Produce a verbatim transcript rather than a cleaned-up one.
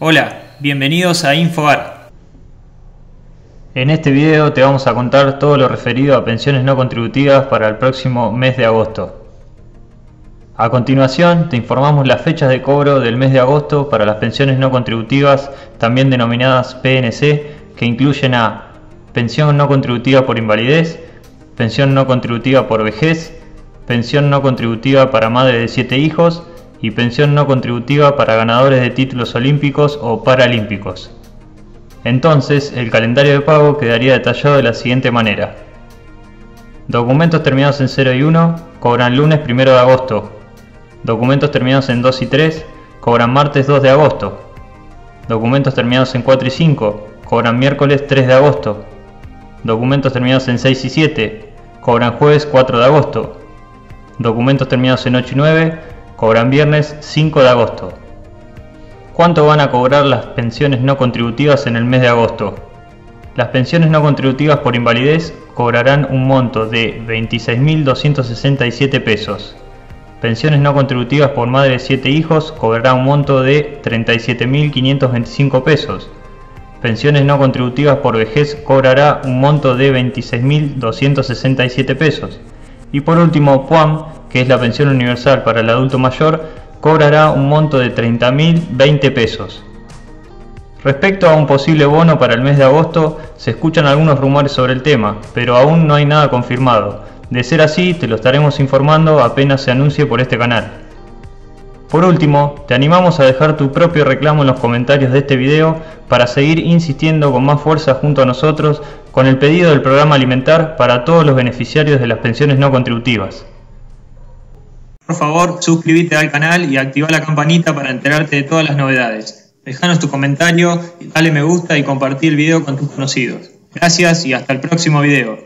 Hola, bienvenidos a InfoAR. En este video te vamos a contar todo lo referido a pensiones no contributivas para el próximo mes de agosto. A continuación te informamos las fechas de cobro del mes de agosto para las pensiones no contributivas, también denominadas P N C, que incluyen a pensión no contributiva por invalidez, pensión no contributiva por vejez, pensión no contributiva para madre de siete hijos y pensión no contributiva para ganadores de títulos olímpicos o paralímpicos. Entonces, el calendario de pago quedaría detallado de la siguiente manera. Documentos terminados en cero y uno cobran lunes primero de agosto. Documentos terminados en dos y tres cobran martes dos de agosto. Documentos terminados en cuatro y cinco cobran miércoles tres de agosto. Documentos terminados en seis y siete cobran jueves cuatro de agosto. Documentos terminados en ocho y nueve cobran viernes cinco de agosto. ¿Cuánto van a cobrar las pensiones no contributivas en el mes de agosto? Las pensiones no contributivas por invalidez cobrarán un monto de veintiséis mil doscientos sesenta y siete pesos. Pensiones no contributivas por madre de siete hijos cobrará un monto de treinta y siete mil quinientos veinticinco pesos. Pensiones no contributivas por vejez cobrará un monto de veintiséis mil doscientos sesenta y siete pesos. Y por último, P U A M, que es la pensión universal para el adulto mayor, cobrará un monto de treinta mil veinte pesos. Respecto a un posible bono para el mes de agosto, se escuchan algunos rumores sobre el tema, pero aún no hay nada confirmado. De ser así, te lo estaremos informando apenas se anuncie por este canal. Por último, te animamos a dejar tu propio reclamo en los comentarios de este video para seguir insistiendo con más fuerza junto a nosotros con el pedido del programa Alimentar para todos los beneficiarios de las pensiones no contributivas. Por favor, suscríbete al canal y activa la campanita para enterarte de todas las novedades. Déjanos tu comentario, dale me gusta y compartí el video con tus conocidos. Gracias y hasta el próximo video.